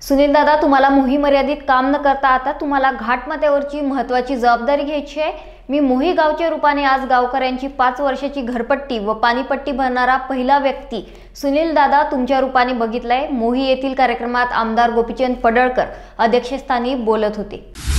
सुनील दादा, तुम्हाला मोही मर्यादित काम न करता आता तुम्हाला घाटमाथ्यावरची महत्त्वाची जबाबदारी घ्यायची आहे। मी मोही गावच्या रूपाने आज गावकऱ्यांची 5 वर्षाची घरपट्टी व पाणीपट्टी भरणारा पहिला व्यक्ती सुनील दादा तुमच्या रूपाने बघितलाय। मोही येथील कार्यक्रमात आमदार गोपीचंद पडळकर अध्यक्षस्थानी बोलत होते।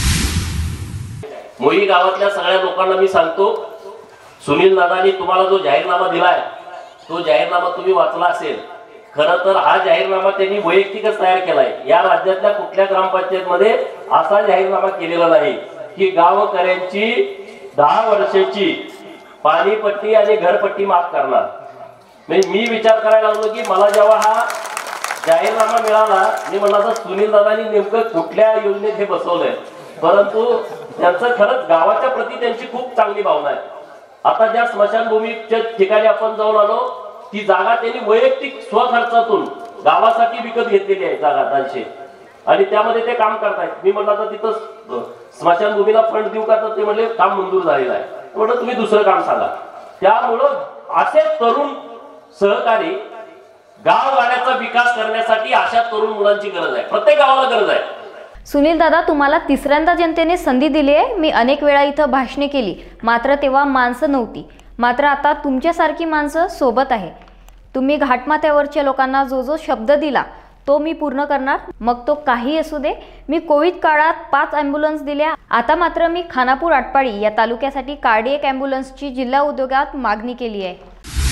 मोही गावातल्या सगळ्या लोकांना मी सांगतो, सुनील दादांनी तुम्हाला जो जाहीरनामा दिलाय तो जाहीरनामा तुम्ही वाचला असेल। खरं तर हा जाहीरनामा त्यांनी वैयक्तिकच तयार केलाय। या राज्यातल्या कुठल्या ग्रामपंचायतमध्ये असा जाहीरनामा केलेला नाही की गावकऱ्यांची 10 वर्षाची पाणीपट्टी आणि घरपट्टी माफ करणार। मी विचार करायला लागलो की मला जेव्हा हा जाहीरनामा मिळाला, मी म्हणलं सुनील दादांनी नेमकं कुठल्या योजनेत हे बसवलंय, परंतु त्यांचं खरंच गावाच्या प्रती त्यांची खूप चांगली भावना आहे। आता ज्या स्मशानभूमीच्या ठिकाणी आपण जाऊन आलो, ती जागा त्यांनी वैयक्तिक स्वखर्चातून गावासाठी विकत घेतलेली आहे जागा 200, आणि त्यामध्ये ते काम करतायत। मी म्हणलं तर तिथं स्मशानभूमीला फंड देऊ का, तर ते म्हणले काम मंजूर झालेलं आहे। म्हटलं तुम्ही दुसरं काम सांगा। त्यामुळं असे तरुण सहकारी गावगाड्याचा विकास करण्यासाठी अशा तरुण मुलांची गरज आहे, प्रत्येक गावाला गरज आहे। सुनील दादा, तुम्हाला तिसऱ्यांदा जनतेने संधी दिली आहे। मी अनेक वेळा इथं भाषणे केली, मात्र तेव्हा माणसं नव्हती, मात्र आता तुमच्यासारखी माणसं सोबत आहे। तुम्ही घाटमाथ्यावरच्या लोकांना जो शब्द दिला तो मी पूर्ण करणार, मग तो काही असू दे। मी कोविड काळात 5 ॲम्ब्युलन्स दिल्या, आता मात्र मी खानापूर आटपाडी या तालुक्यासाठी कार्डियक ॲम्ब्युलन्सची जिल्हा उद्योगात मागणी केली आहे।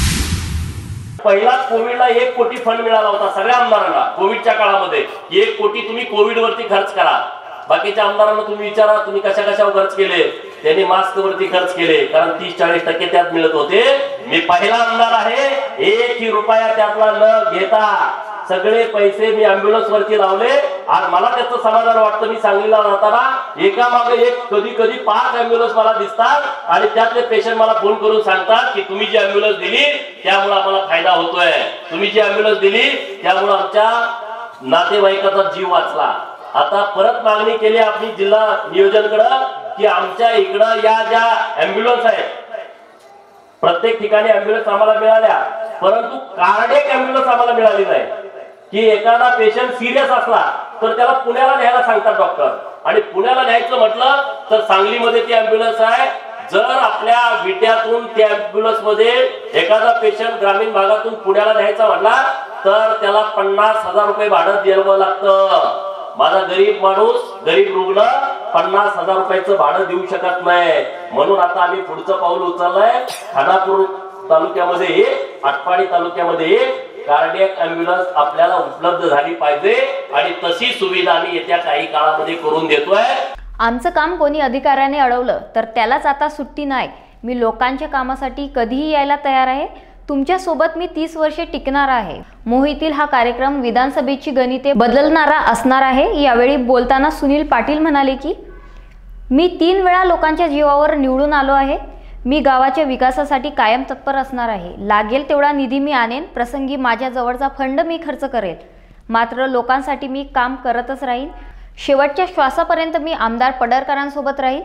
पहिला कोविडला 1 कोटी फंड मिळाला होता सगळ्या आमदारांना। कोविडच्या काळामध्ये 1 कोटी तुम्ही कोविड वरती खर्च करा। बाकीच्या आमदारांना तुम्ही विचारा तुम्ही कशा खर्च केले। त्यांनी मास्क वरती खर्च केले, कारण 30-40% त्यात मिळत होते। मी पहिला आमदार आहे, 1 रुपया त्यातला न घेता सगळे पैसे मी ॲम्ब्युलन्स वरती लावले, आणि मला त्याचं समाधान वाटतं। मी सांगलीला राहताना एका मागे एक कधी 5 ॲम्ब्युलन्स मला दिसतात, आणि त्यातले पेशंट मला फोन करून सांगतात की तुम्ही जी ॲम्ब्युलन्स दिली त्यामुळे आम्हाला फायदा होतोय, तुम्ही जी ॲम्ब्युलन्स दिली त्यामुळे आमच्या नातेवाईकाचा जीव वाचला। आता परत मागणी केली आपली जिल्हा नियोजनकडे की आमच्या इकडं या ज्या ॲम्ब्युलन्स आहेत, प्रत्येक ठिकाणी ॲम्ब्युलन्स आम्हाला मिळाल्या, परंतु कार्डियक ॲम्ब्युलन्स आम्हाला मिळाली नाही। की एखादा पेशंट सिरियस असला तर त्याला पुण्याला न्यायला सांगतात डॉक्टर, आणि पुण्याला न्यायचं म्हटलं तर सांगलीमध्ये ती ॲम्ब्युलन्स आहे। जर आपल्या विट्यातून त्या ॲम्ब्युलन्स मध्ये एखादा पेशंट ग्रामीण भागातून पुण्याला न्यायचा म्हटला तर त्याला 50,000 रुपये भाडं द्यावं लागतं। माझा गरीब माणूस, गरीब रुग्ण 50,000 रुपयाचं भाडं देऊ शकत नाही। म्हणून आता आम्ही पुढचं पाऊल उचललंय। खानापूर तालुक्यामध्ये, आटपाडी तालुक्यामध्ये कार्डियक ॲम्ब्युलन्स आपल्याला उपलब्ध झाली पाहिजे, आणि तशी सुविधा आम्ही येत्या काही काळामध्ये करून देतोय। आमचं काम कोणी अधिकाऱ्याने अडवलं तर त्यालाच आता सुट्टी नाही। मी लोकांच्या कामासाठी कधीही यायला तयार आहे। तुमच्या सोबत मी 30 वर्षे टिकणार आहे। मोहीतील हा कार्यक्रम विधानसभेची गणिते बदलणारा असणार आहे। यावेळी बोलताना सुनील पाटील म्हणाले की मी 3 वेळा लोकांच्या जीवावर निवडून आलो आहे। मी गावाच्या विकासासाठी कायम तत्पर असणार आहे। लागेल तेवढा निधी मी आणेन, प्रसंगी माझ्या जवळचा फंड मी खर्च करेल, मात्र लोकांसाठी मी काम करतच राहीन। शेवटच्या श्वासापर्यंत मी आमदार पडळकरांसोबत राहील।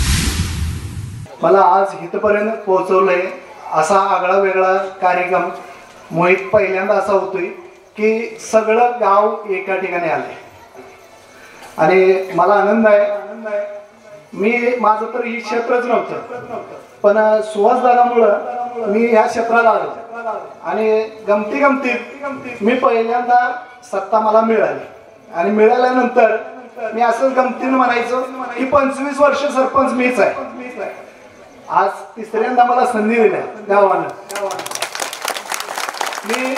मला आज इथपर्यंत पोहोचवलंय असा आगळा वेगळा कार्यक्रम मोहित पहिल्यांदा असा होतोय की सगळं गाव एका ठिकाणी आले, आणि मला आनंद आहे। मी माझं तर ही क्षेत्रच नव्हतं, पण सुहासदारामुळं मी ह्या क्षेत्राला आलो, आणि गमतीत मी पहिल्यांदा सत्ता मला मिळाली, आणि मिळाल्यानंतर मी असंच गमतीनं म्हणायचो की 25 वर्ष सरपंच मीच आहे। आज तिसऱ्यांदा मला संधी दिल्या गावानं। मी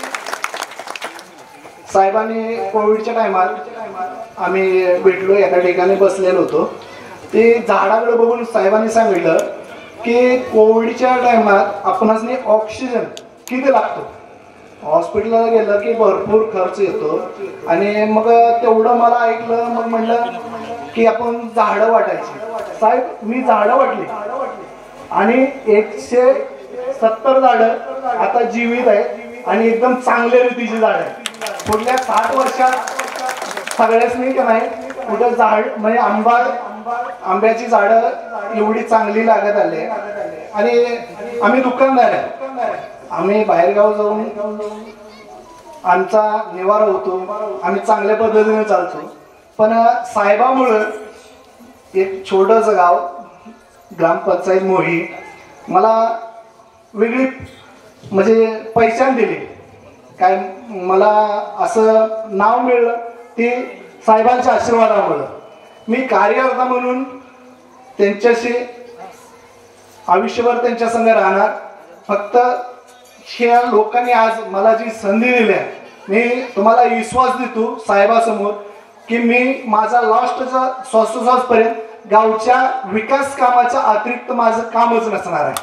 साहेबांनी कोविडच्या टायमात आम्ही भेटलो, एका ठिकाणी बसलेलो होतो। ते झाडाकडे बघून साहेबांनी सांगितलं की कोविडच्या टायमात आपणास ऑक्सिजन किती लागतो, हॉस्पिटलला गेलं की भरपूर खर्च येतो, आणि मग तेवढं मला ऐकलं। मग म्हणलं की आपण झाडं वाटायची। साहेब, मी झाडं वाटली, आणि 170 झाडं आता जीवित आहेत, आणि एकदम चांगल्या रीतीची झाडं आहेत। पुढल्या 60 वर्षात सगळ्याच का नाही कुठं झाड म्हणजे आंब्याची झाडं एवढी चांगली लागत आले, आणि आम्ही दुकानदार आहे, आम्ही बाहेरगाव जाऊन आमचा निवारा होतो, आम्ही चांगल्या पद्धतीने चालतो. पण साहेबामुळं एक छोटंसं गाव ग्रामपंचायत मोही मला वेगळी म्हणजे पहिचान दिली. काय मला असं नाव मिळलं ते साहेबांच्या आशीर्वादामुळं. मी कार्यकर्ता म्हणून त्यांच्याशी आयुष्यभर त्यांच्या संग राहणार. फक्त ह्या लोकांनी आज मला जी संधी दिली आहे, मी तुम्हाला विश्वास देतो साहेबासमोर की मी माझा लास्टचा श्वासोश्वासपर्यंत गावच्या विकास कामाच्या अतिरिक्त माझं कामच नसणार आहे.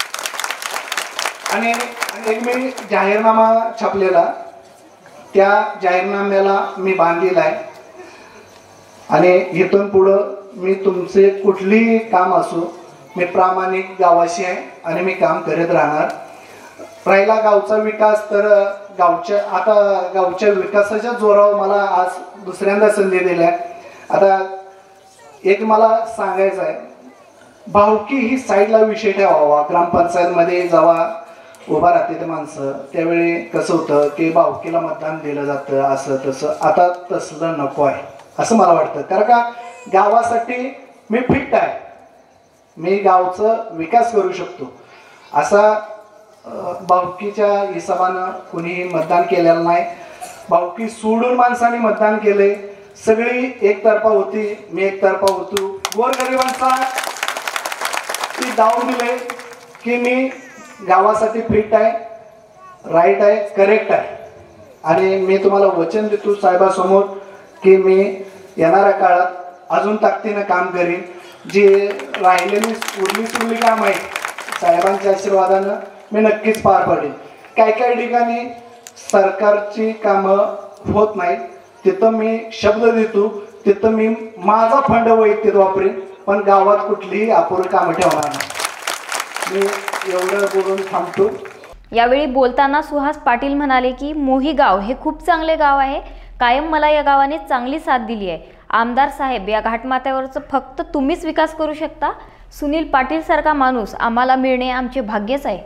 आणि एक मी जाहीरनामा छापलेला, त्या जाहीरनाम्याला मी बांधलेला आहे. आणि इथून पुढं मी तुमचे कुठलीही काम असो, मी प्रामाणिक गावाशी आहे आणि मी काम करत राहणार. राहिला गावचा विकास, तर गावच्या विकासाच्या जोरावर मला आज दुसऱ्यांदा संधी दिल्या. आता एक मला सांगायचं आहे, भावकी ही साईडला विषय ठेवावा. ग्रामपंचायतमध्ये जेव्हा उभा राहते ते माणसं, त्यावेळी कसं होतं की भावकीला मतदान दिलं जातं, असं तसं. आता तसलं नको आहे असं मला वाटतं. कारण का गावासाठी मी फिट आहे, मी गावचं विकास करू शकतो. असा भावकीच्या हिशोबानं कुणीही मतदान केलेलं नाही. भावकी सोडून माणसाने मतदान केले. सगळी एकतर्फा होती, मी एकतर्फा होतो. गोरगरिबांचा ती दाव दिले की मी गावासाठी फिट आहे, राईट आहे, करेक्ट आहे. आणि मी तुम्हाला वचन देतो साहेबासमोर की मी येणाऱ्या काळात अजून ताकदीनं काम करीन. जे राहिलेली उरली काम आहे साहेबांच्या आशीर्वादानं मी नक्कीच पार पाडेन. काही ठिकाणी सरकारची कामं होत नाहीत, तिथं मी शब्द देतो, तिथं मी माझा फंड वैयक्तिक वापरेन, पण गावात कुठलीही अपुरी कामं ठेवणार नाही. मी एवढं बोलून थांबतो. यावेळी बोलताना सुहास पाटील म्हणाले की मोही गाव हे खूप चांगले गाव आहे. कायम मला या गावाने चांगली साथ दिली आहे. आमदार साहेब, या घाटमाथ्यावरचं फक्त तुम्हीच विकास करू शकता. सुनील पाटील सारखा माणूस आम्हाला मिळणे आमचे भाग्यच आहे.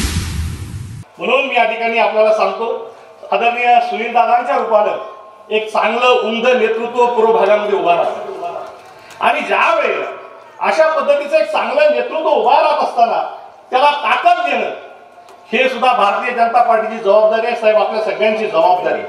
म्हणून मी या ठिकाणी आपल्याला सांगतो, आदरणीय सुनील दादांच्या रूपानं एक चांगलं उमद नेतृत्व पूर्व भागामध्ये उभा राहतं. आणि ज्या वेळेला अशा पद्धतीचं एक चांगलं नेतृत्व उभा राहत असताना त्याला ताकद देणं, हे सुद्धा भारतीय जनता पार्टीची जबाबदारी आहे. साहेब, आपल्या सगळ्यांची जबाबदारी.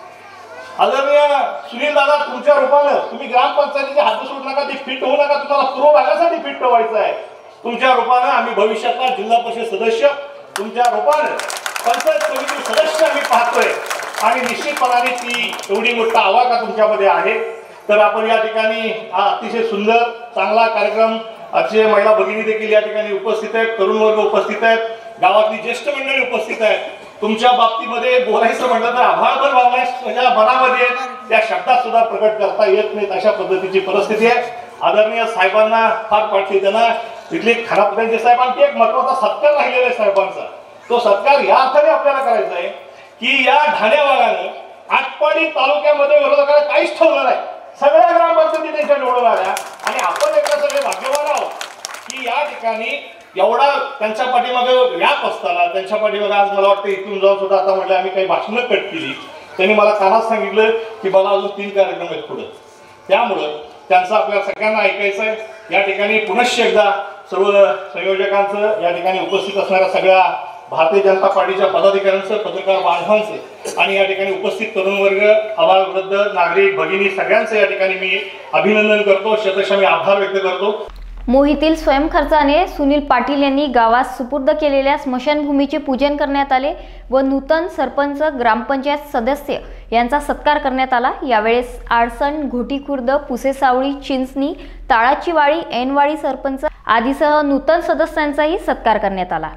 आदरणीय सुनील दादा, तुमच्या रूपानं तुम्ही ग्रामपंचायतीचे हात सोडू नका, ती फिट होऊ नका. तुम्हाला पूर्व भागासाठी फिट व्हायचं आहे. तुमच्या रूपानं आम्ही भविष्यातला जिल्हा परिषद सदस्य, तुमच्या रूपानं पंचायत समिती सदस्य आम्ही पाहतोय. आणि निश्चितपणाने ती एवढी मोठा आवाका तुमच्यामध्ये आहे. तर आपण या ठिकाणी हा अतिशय सुंदर चांगला कार्यक्रम, अतिशय महिला भगिनी देखील या ठिकाणी उपस्थित आहेत, तरुण वर्ग उपस्थित आहेत, गावातली ज्येष्ठ मंडळी उपस्थित आहेत. तुमच्या बाबतीमध्ये बोलायचं म्हटलं तर आभाळभर भावना माझ्या मनामध्ये त्या शब्दात सुद्धा प्रकट करता येत नाहीत, अशा पद्धतीची परिस्थिती आहे. आदरणीय साहेबांना फार पाठली, त्यांना तिथले खराब पद्धतीचे साहेब, आणखी एक महत्वाचा सत्कार राहिलेला आहे साहेबांचा. तो सत्कार या अर्थाने आपल्याला करायचा आहे की या ढाण्या भागानं आटपाडी तालुक्यामध्ये विरोधकाला काहीच ठेवलं नाही. सगळ्या ग्रामपंचायती त्यांच्या निवडून आल्या. आणि आपण एकदा सगळे भाग्यवान आहोत की या ठिकाणी एवढा त्यांच्या पाठीमागे व्याप असताना, त्यांच्या पाठीमागे आज मला वाटतं इथून जाऊन सुद्धा आता म्हटलं आम्ही काही भाषणं कट केली, त्यांनी मला कानात सांगितलं की मला अजून 3 कार्यक्रम आहेत पुढे. त्यामुळं त्यांचं आपल्या सगळ्यांना ऐकायचं आहे. या ठिकाणी पुनश्च एकदा सर्व संयोजकांचं, या ठिकाणी उपस्थित असणाऱ्या सगळ्या भारतीय जनता पार्टीच्या पदाधिकाऱ्यांचं, पत्रकार बांधवांचं आणि या ठिकाणी उपस्थित तरुण वर्ग, आबाल, वृद्ध, नागरिक, भगिनी सगळ्यांचं या ठिकाणी मी अभिनंदन करतो. शतशः मी आभार व्यक्त करतो. मोहीतील स्वयंखर्चाने सुनील पाटील यांनी गावात सुपूर्द केलेल्या स्मशानभूमीचे पूजन करण्यात आले व नूतन सरपंच, ग्रामपंचायत सदस्य यांचा सत्कार करण्यात आला. यावेळेस आडसण, घोटीखुर्द, पुसेसावळी, चिंचणी, ताळाची वाडी, ऐनवाडी सरपंच आदीसह नूतन सदस्यांचाही सत्कार करण्यात आला.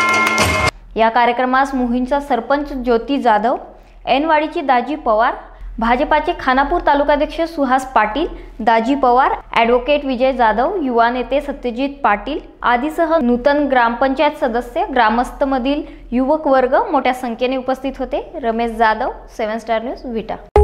या कार्यक्रमास मोहींचा सरपंच ज्योती जाधव, ऐनवाडीची दाजी पवार, भाजपाचे खानापूर तालुकाध्यक्ष सुहास पाटील, दाजी पवार, ॲडव्होकेट विजय जाधव, युवा नेते सत्यजित पाटील आदीसह नूतन ग्रामपंचायत सदस्य, ग्रामस्थ मधील युवक वर्ग मोठ्या संख्येने उपस्थित होते. रमेश जाधव, 7 स्टार न्यूज, विटा.